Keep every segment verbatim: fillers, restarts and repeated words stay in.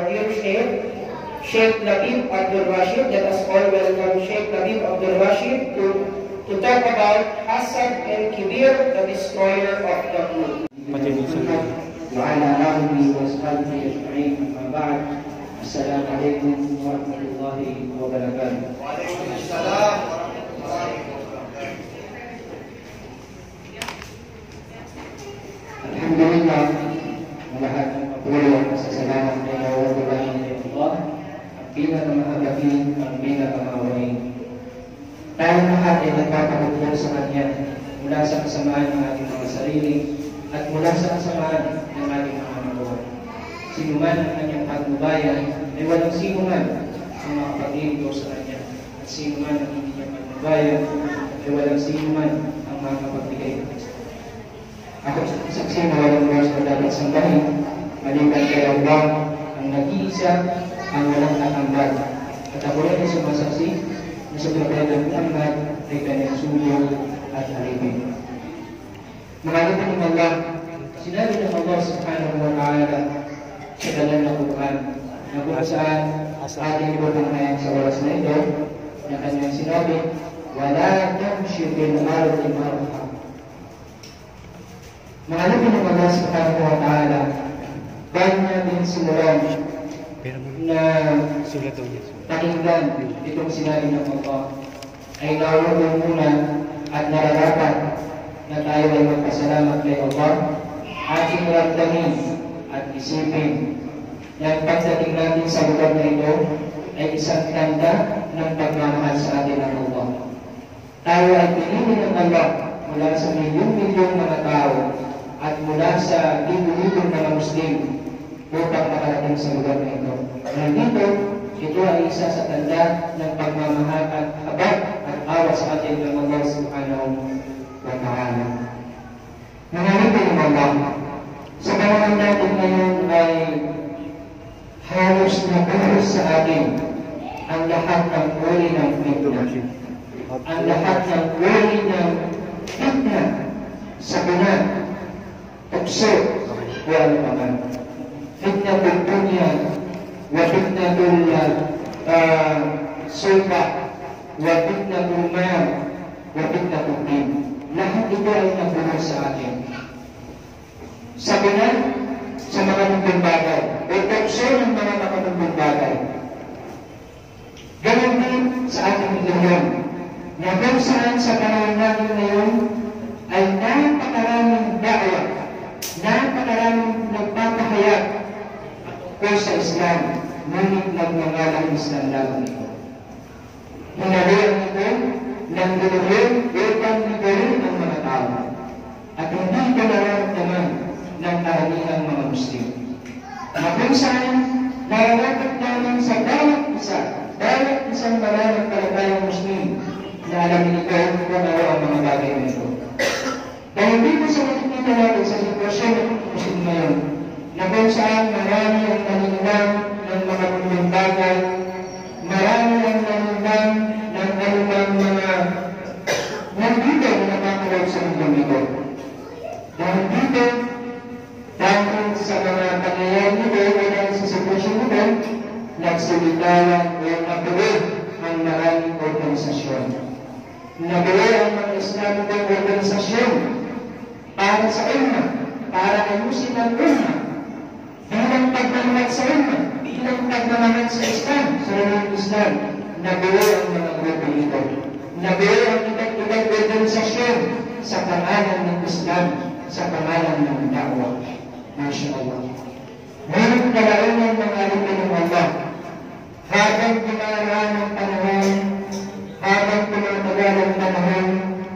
dear Sheikh, Sheikh Labeeb Abdulrashid. Let us all welcome Sheikh Labeeb Abdulrashid to, to talk about HASAD and K I B R, the destroyer of the truth. وعلى آله وصحبه أجمعين. أما بعد، السلام عليكم ورحمة الله وبركاته. وعليكم السلام ورحمة الله وبركاته. Alhamdulillah, lahat ng papuri at pasasalamat ay nawawala ng Allah, ang pinakamahagaling, ang pinakamaawain. Tayo lahat ay nagpapakutol sa Kanya mula sa kasamaan ng ating mga sarili at mula sa kasamaan ng ating mga magawa. Sino man ang kanyang patnubayan ay walang sino man ang makapag-iinto sa Kanya. At sino man ang hindi niya patnubayan ay walang sino man ang makapagbigay. Ako saksi na walang Diyos na dapat sambahin, maliban kay Allah, ang nag-iisa, ang walang nakambal. At ako rin ay sumasaksi na sa propeta Muhammad ay kanyang suyo at alipin. Maraming ng Allah, sinabi ng Allah subhanahu wa ta'ala sa dalang na Quran, na kung saan ating ibabanghayan sa oras na ito, na kanyang sinabi, wala tamshi bil ardi marha. Maraming ng Allah subhanahu wa ta'ala, bago natin simulan na pakinggan itong sinabi ng Allah, ay nawawag muna at nararapat na tayo ay magpasalamat kay Allah, ating ramdamin at isipin na ang pagdating natin sa lugar na ito ay isang tanda ng pagmamahal sa atin ng Allah. Tayo ay pinili ng Allah mula sa milyong-milyong mga tao at mula sa libo-libong mga Muslim upang makarating sa lugar na ito. Nandito, ito ay isa sa tanda ng pagmamahal at habag at awa sa atin ng Allah subhanahu wa ta'ala. Nangyari ng Allah, sa panahon natin ngayon ay halos na buhos sa atin ang lahat ng uri ng fitna. Ang lahat ng uri ng fitna, sakuna, tukso, o ano pa man. Fitnatul dunya, wa fitnatul uh, sulta, wa fitnatul mal, wa fitnatul din. Lahat ito ay nabuhos sa atin. Sabihan sa mga mundong bagay, o tukso ng mga makamuntong bagay. Ganon din sa ating reliyon, na kung saan sa panahon natin ngayon ay napakaraming da'wa, napakaraming nagpapahayag o sa Islam, ngunit nagngangalang Islam lamang ito. Hinalihan ito ng gulong upang ligarin ang mga tao at hindi ito nararamdaman ng karanihang mga Muslim. Na kung saan nararapat naman sa bawat isa, bawat isang mananampalatayang Muslim na alamin ito kung ano ang mga bagay na ito. Dahil dito sa nakikita natin sa sitwasyon ng Muslim ngayon, na kung saan marami ang naninang ng mga mundong bagay, marami ang naninang ng anumang mga nandito na nakakalaw sa mundong ito. Dahil dito, dahil sa mga pangyayari nito o dahil sa sitwasyon nito, nagsulitalan o nabuhay ang maraming organisasyon. Nabuhay ang mga Islamikong organisasyon para sa umma, para ayusin ang umma, bilang pagmamahal sa umma, bilang pagmamahal sa Islam, sa reliyon Islam. Nabuhay ang mga grupo ito. Nabuhay ang iba't-ibang organisasyon sa pangalan ng Islam, sa pangalan ng da'wah. Masya Allah. Ngunit kalaunan ng alipin ng Allah, habang dumaraan ang panahon, habang tumatagal ang panahon,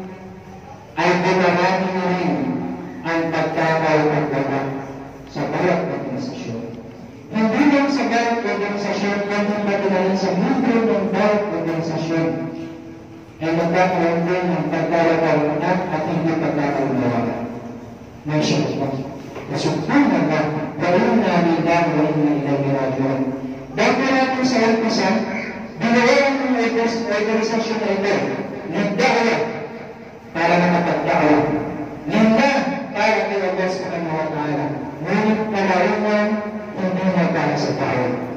ay dumarami na rin ang pagkakaw-pagkaka sa bawat organisasyon. Hindi lang sa bawat organisasyon, kundi pati na rin sa libro ng bawat organisasyon, ay magkakaroon din ng pagkakaw-pagkaka at hindi pagkakaw-pagkaka. Masya Allah. Subhanallah, walong namin lang walong na ilang rajon. Dahil natin sa Al-Qusan, binawalan ng organisasyon na ito, nagda'wa para nakapagda'wa. Linda para kay Allah subhanahu wa ta'ala. Ngunit kalaunan, hindi na para sa tao.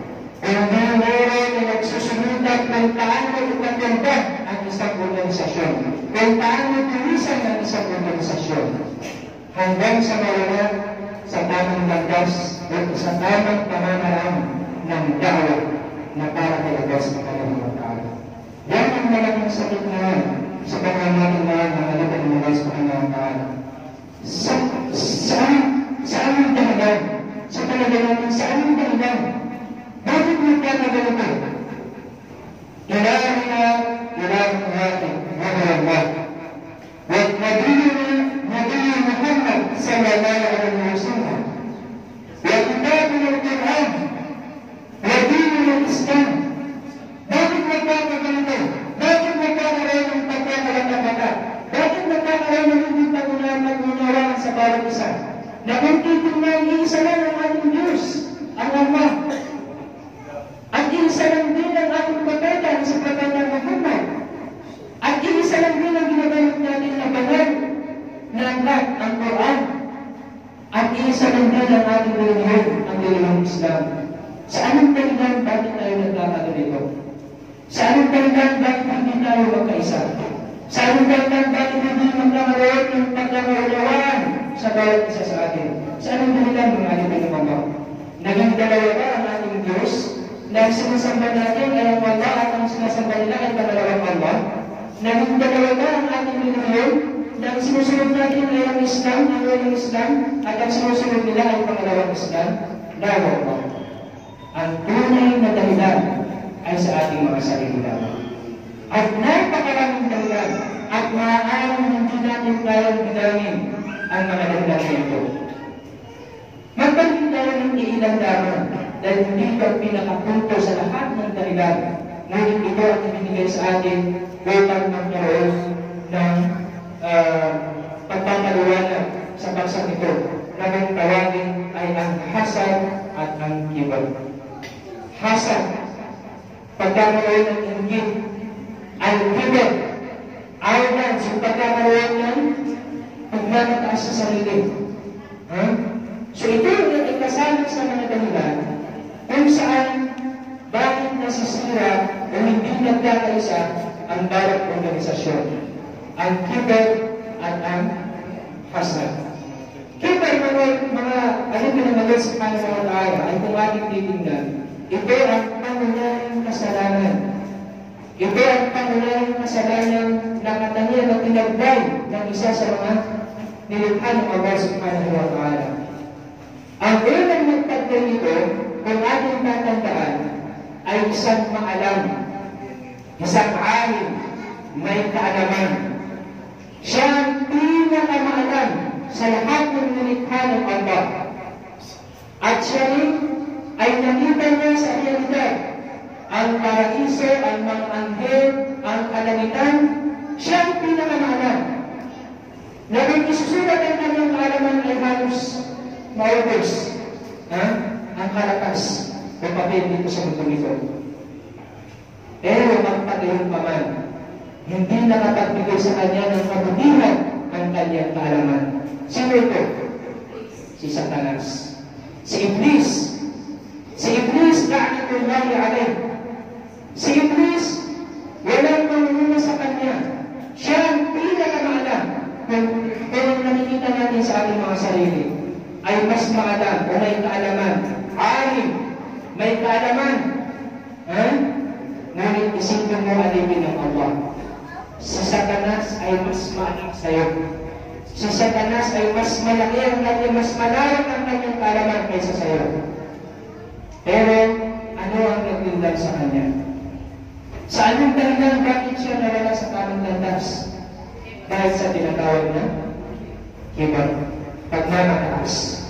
Hindi meron na nagsusunugan ng paano ipaganda ang isang organisasyon. Kung paano tulisan ang isang organisasyon. Hanggang sa mawala sa tamang landas o sa tamang pamamaraan ng da'wah na para talaga sa kanilang magkala. Yan ang malaking sakit naman sa pangamating mga nangalaban ng mga sa kanilang magkala. Sa, saan, saan ang dahilan? Sa talaga natin, saan ang dahilan? Bakit magkakagalito? Ilahina, ilahina natin, mahalawag. At nabiyuna, nabiyuna Muhammad sallallahu alaihi wasallam. Wa kitabun al-Quran, wa dinun al-Islam. Bakit magkakagalito? Bakit magkakaroon ng pagkakalatapata? Bakit magkakaroon ng hindi pag-unawaan sa bawat isa? Na kung titignan, iisa lang ang ating Diyos, ang Allah. At iisa lang din ang ating pagkaitan sa pagkaitan ng Muhammad. At iisa lang din ang ginagamit natin na banal na aklat, ang Quran. At iisa lang din ang ating reliyon, ang reliyong Islam. Sa anong dahilan bakit tayo nagkakagalito? Sa anong dahilan bakit hindi tayo magkaisa? Sa anong dahilan bakit hindi magkakaroon ng pagkakaunawaan sa bawat isa sa atin? Sa anong dahilan mga ating mga naging dalawa ba ang ating Diyos? Na sinasamba natin ay ang Allah at ang sinasamba nila ay pangalawang Allah. Naging dalawa ba ang ating reliyon? Na ang sinusunod natin ay ang Islam, ang walang Islam, at ang sinusunod nila ay pangalawang Islam? Dawa ba? Ang tunay na dahilan ay sa ating mga sarili lamang. At napakaraming dahilan at maaaring hindi natin kayang bilangin ang mga dahilan na ito. Magpagin tayo ng iilang lamang dahil hindi ito ang pinakapunto sa lahat ng dahilan. Ngunit ito ang ibinigay sa atin upang magkaroon ng uh, pagpapaliwanag sa bansang ito na ang tawagin ay ang HASAD at ang K I B R. HASAD, pagkakaroon ng inggit. Ang K I B R, arrogance, yung pagkakaroon ng pagmamataas sa sarili. Huh? So ito yung kasama sa mga dahilan kung saan bakit nasisira o hindi nagkakaisa ang bawat organisasyon. Ang K I B R at ang HASAD. K I B R, mga, mga ano pinamagal sa kanilang tayo ay kung ating titingnan, ito ang pangunahing kasalanan. Ito ang pangunahing kasalanan na katangian na tinagbay ng isa sa mga nilikha ng Allah subhanahu wa ta'ala. Ang unang magtagday nito, kung ating tatandaan, ay isang maalam, isang alim, may kaalaman. Siya ang pinakamaalam sa lahat ng nilikha ng Allah. At siya rin ay nakita niya sa realidad ang paraiso, ang mga anghel, ang kalamitan. Siya ang pinakamaalam. Na kung isusulat ang kanyang kaalaman ay halos maubos ha? Ang karatas o papel dito sa mundo nito. Pero magpatayon pa man, hindi nakapagbigay sa kanya ng kabutihan ang kanyang kaalaman. Sino ito? Si Satanas. Si Iblis. Si Iblis, la'natullahi alayh. Si Iblis, walang mamumuna sa kanya. Siya ang pinakamaalam. Kung, kung nakikita natin sa ating mga sarili, ay mas maalam o may kaalaman. Alim, may kaalaman. Ha? Ngunit isipin mo alipin ng Allah. Si Satanas ay mas maalam sa'yo. Si Satanas ay mas malaki ang kanya, mas malawak ang kanyang kaalaman kaysa sa'yo. Pero, ano ang nagtindal sa kanya? Sa anong dahilan bakit siya nawala sa tamang landas? Dahil sa tinatawag na K I B R, pagmamataas.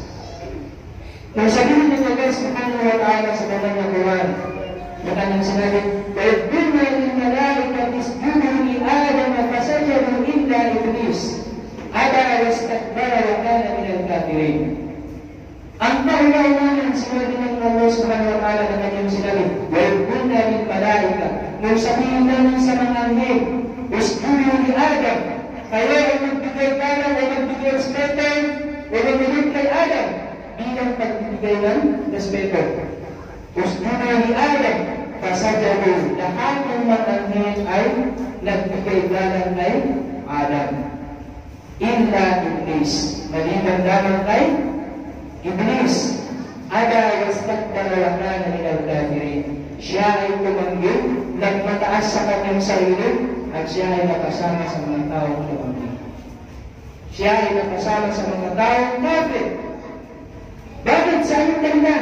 Nung sabihin ni Allah subhanahu wa ta'ala sa banal na Quran, na kanyang sinabi, وَيَبْدُلْنَا لِلْمَلَائِكَةِ اسْجُدُوا لِآدَمَ فَسَجَدُوا إِلَّا إِبْلِيسَ أَبَى وَاسْتَكْبَرَ وَكَانَ مِنَ الْكَافِرِينَ. Ang paunawanan sinabi ng Allah subhanahu wa ta'ala na kanyang sinabi, وَيَبْدُلْنَا لِلْمَلَائِكَةِ. Nung sabihin namin sa mga anghel, اسْجُدُوا لِآدَمَ. Kaya ay magbigay kanan o magbigay respeto o magbigay kay Adam bilang pagbibigay ng respeto. Usbudu li fasajadu, lahat ng mga anghel ay nagpapaigalan kay Adam. Illa Iblis, maliban lamang kay Iblis. Ada wastakbara wa kana minal kafirin. Siya ay tumanggil, nagmataas sa kanyang sarili, at siya ay nakasama sa mga taong tumanggil. Siya ay nakasama sa mga taong kafir. Bakit sa iyong dahilan?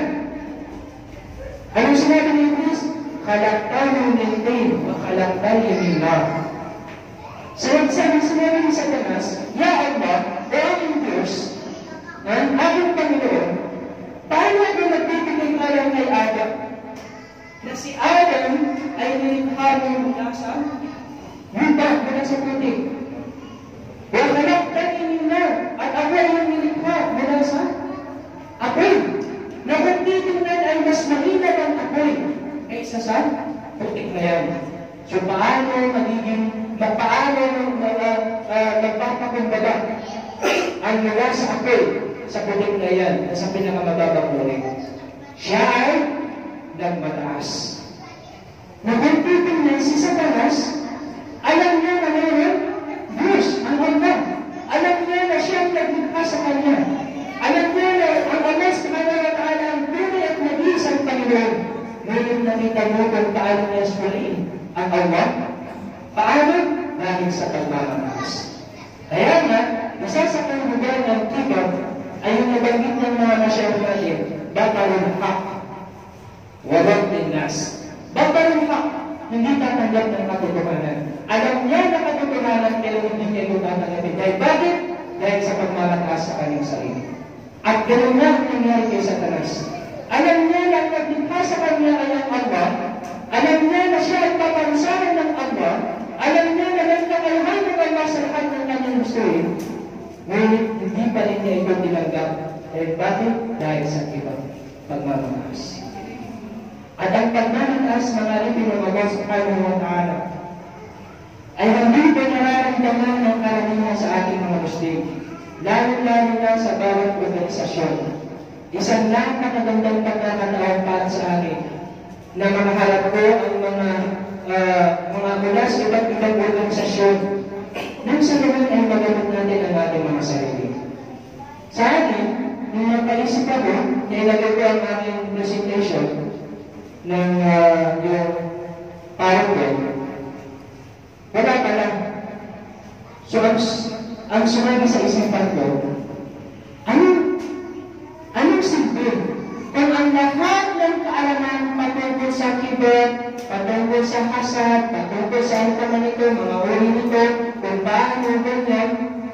Anong sinabi ni Iblis? Khalaqtahu min tin wa khalaqtani min nar. So, sabi sinabi ni Satanas, Ya Allah, o aking Diyos, ang aking Panginoon, paano ako nagbibigay kayo kay Adam? Na si Adam ay nilikha mo mula sa lupa, mula sa putik. Wa khalaqtani min nar, at ako ay nilikha mula sa apoy. Na kung titingnan ay mas mahina ang apoy kaysa sa putik na yan. So, paano magiging, paano magpapakumbaga ang mula sa apoy sa putik na yan na sa pinakamababang putik? Siya ay nagmataas. Na kung titingnan si Satanas, alam niya na ngayon, Diyos, ang Allah. Alam niya na siya ang naglikha sa kanya. Alam niya na ang Allah subhanahu wa ta'ala ang tunay at nag-iisang Panginoon. Ngayon nakita mo kung paano niya suriin ang Allah. Paano? Dahil sa pagmamataas. Kaya nga, isa sa lugar ng K I B R ay yung nabanggit ng mga masyarakat natin, batalong hak. Walang tinas. Batalong hak. Hindi tatanggap ng katotohanan. Alam niya na katotohanan, pero hindi niya ito tatanggapin. Dahil bakit? Dahil sa pagmamataas sa kanyang sarili. At ganoon na ang nangyari kay Satanas. Alam niya na naglikha sa kanya ay ang Allah. Alam niya na siya ay paparusahan ng Allah. Alam niya na nagkakaluhan ng Allah sa lahat ng kanyang gustuin. Ngunit hindi pa rin niya ito tinanggap. Dahil bakit? Dahil sa iba pagmamataas. At ang pagmamataas, mga ripin ng Allah subhanahu wa ta'ala, ay hindi pa nararamdaman ng karamihan sa ating mga Muslim. Lalo-lalo na sa bawat organisasyon. Isang napakagandang pagkakataon para sa akin na makaharap ko ang mga uh, mga mula sa iba't ibang organisasyon nang sa naman ay magamit natin ang ating mga sarili. Sa akin, nung napaisip ako, nilagay ko ang aking presentation ng uh, yung PowerPoint. Wala pa lang. So, ang, ang sumabi sa isipan ko, anong, anong silbi? Kung ang lahat ng kaalaman patungkol sa K I B R, patungkol sa HASAD, patungkol sa ano naman ito, mga uri nito, kung paano ganyan,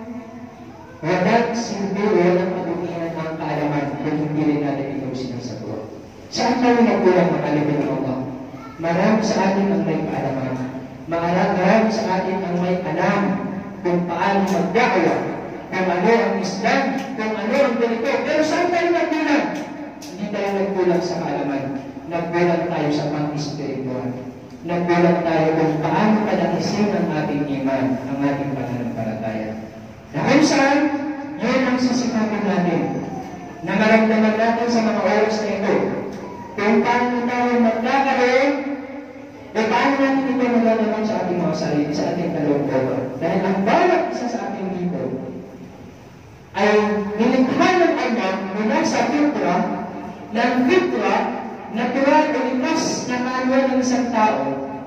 walang silbi o walang matutunan ang kaalaman kung hindi rin natin ito sinasagot. Saan tayo nagkulang makalipin ng Allah? Marami sa atin ang may kaalaman. Marami sa atin ang may alam kung paano mag-da'wa, kung ano ang Islam, kung ano ang ganito. Pero saan tayo nagkulang? Hindi tayo nagkulang sa kaalaman. Nagkulang tayo sa pang-espiritual. Nagkulang tayo kung paano palakisin ang ating iman, ang ating pananampalataya. Dahil saan, yun ang sisikapin natin na maramdaman natin sa mga oras na ito. Kung paano tayo magkakaroon, o paano natin ito magagawa sa ating mga sarili, sa ating kalooban. Dahil ang bawat isa sa ating dito ay nilikha ng Allah mula sa fitra, ng fitra, natural o likas na kaanuan ng isang tao,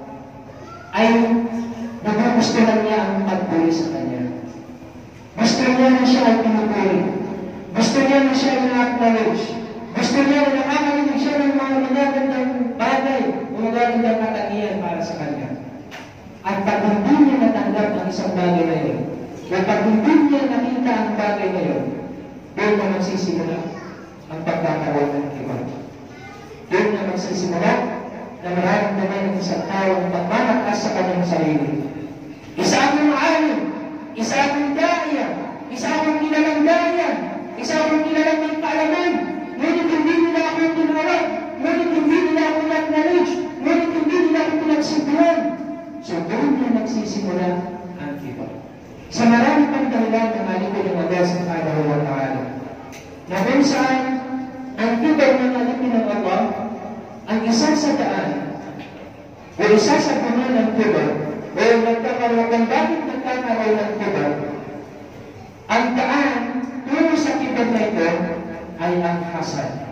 ay nagugusto lang niya ang pagpuli sa kanya. Gusto niya na siya ay pinupuli. Gusto niya na siya ay na-acknowledge. Gusto niya na nakakalinig siya ng mga magagandang bagay o magagandang katangian para sa kanya. At pag hindi niya natanggap ang isang bagay na yun, at pag hindi niya nakita ang bagay na yun, doon na magsisimula ang pagkakaroon ng iba. Doon na magsisimula na mararamdaman ng isang tao ang pagmamataas sa kanyang sarili. Isa akong maalim, isa akong daya, isa akong kilalang daya, isa akong kilalang may kaalaman, ngunit hindi nila ako tinawag, ngunit hindi nila ako na-acknowledge, ngunit hindi nila ako pinagsimpulan. So doon na nagsisimula ang iba. Sa marami pang dahilan ng alipin ng Allah subhanahu wa ta'ala, na kung saan ang iba ng alipin ng Allah, ang isa sa daan o isa sa bunga ng K I B R o nagkakaroon bakit nagkakaroon ng K I B R, ang daan tungo sa K I B R na ito ay ang HASAD.